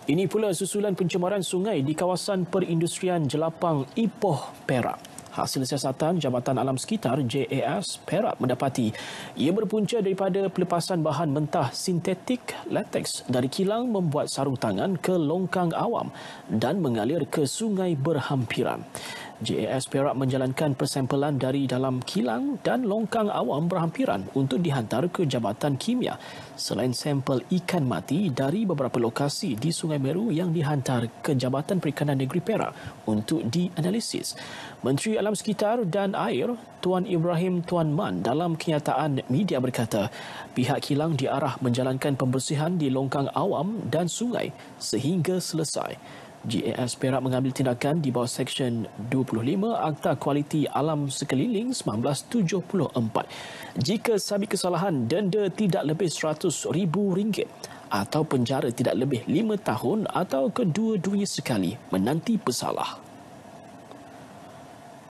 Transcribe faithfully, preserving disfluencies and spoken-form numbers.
Ini pula susulan pencemaran sungai di kawasan perindustrian Jelapang Ipoh, Perak. Hasil siasatan Jabatan Alam Sekitar J A S Perak mendapati ia berpunca daripada pelepasan bahan mentah sintetik latex dari kilang membuat sarung tangan ke longkang awam dan mengalir ke sungai berhampiran. J A S Perak menjalankan persampelan dari dalam kilang dan longkang awam berhampiran untuk dihantar ke Jabatan Kimia selain sampel ikan mati dari beberapa lokasi di Sungai Meru yang dihantar ke Jabatan Perikanan Negeri Perak untuk dianalisis. Menteri Alam Sekitar dan Air Tuan Ibrahim Tuan Man dalam kenyataan media berkata pihak kilang diarah menjalankan pembersihan di longkang awam dan sungai sehingga selesai. J A S Perak mengambil tindakan di bawah Seksyen dua puluh lima Akta Kualiti Alam Sekeliling seribu sembilan ratus tujuh puluh empat. Jika sabit kesalahan, denda tidak lebih seratus ribu ringgit atau penjara tidak lebih lima tahun atau kedua-duanya sekali menanti pesalah.